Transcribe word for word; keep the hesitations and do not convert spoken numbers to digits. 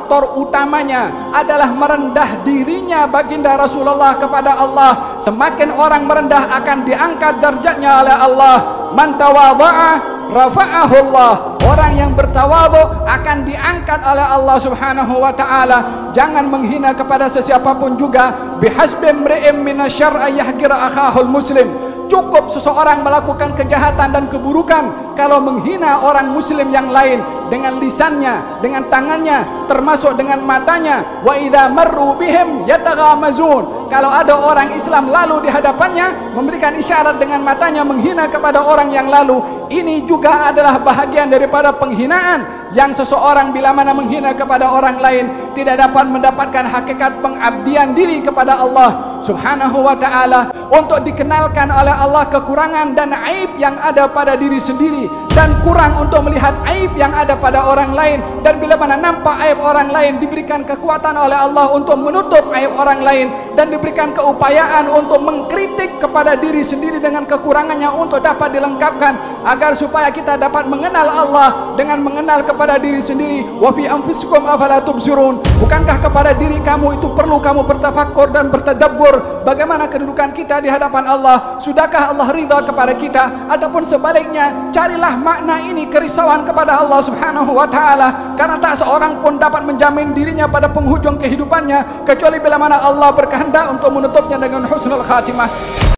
faktor utamanya adalah merendah dirinya baginda Rasulullah kepada Allah. Semakin orang merendah akan diangkat derajatnya oleh Allah. Man tawadha'a rafa'ahu Allah. Orang yang bertawadhu akan diangkat oleh Allah Subhanahu wa taala. Jangan menghina kepada sesiapapun juga. Bihasbi imri'in minasyarr ayyahqira akhahul muslim. Cukup seseorang melakukan kejahatan dan keburukan kalau menghina orang muslim yang lain dengan lisannya, dengan tangannya, termasuk dengan matanya. Wa idza marru bihim yataghamazun. Kalau ada orang Islam lalu di hadapannya memberikan isyarat dengan matanya menghina kepada orang yang lalu, ini juga adalah bahagian daripada penghinaan yang seseorang bila mana menghina kepada orang lain tidak dapat mendapatkan hakikat pengabdian diri kepada Allah Subhanahu wa taala. Untuk dikenalkan oleh Allah kekurangan dan aib yang ada pada diri sendiri, dan kurang untuk melihat aib yang ada pada orang lain. Dan bila mana nampak aib orang lain, diberikan kekuatan oleh Allah untuk menutup aib orang lain, dan diberikan keupayaan untuk mengkritik kepada diri sendiri dengan kekurangannya untuk dapat dilengkapkan, agar supaya kita dapat mengenal Allah dengan mengenal kepada diri sendiri. Wa fi anfusikum afala tubsirun. Bukankah kepada diri kamu itu perlu kamu bertafakkur dan bertadabbur bagaimana kedudukan kita di hadapan Allah? Sudahkah Allah ridha kepada kita? Ataupun sebaliknya, carilah makna ini kerisauan kepada Allah Subhanahu wa taala, karena tak seorang pun dapat menjamin dirinya pada penghujung kehidupannya kecuali bila mana Allah berkehendak untuk menutupnya dengan husnul khatimah.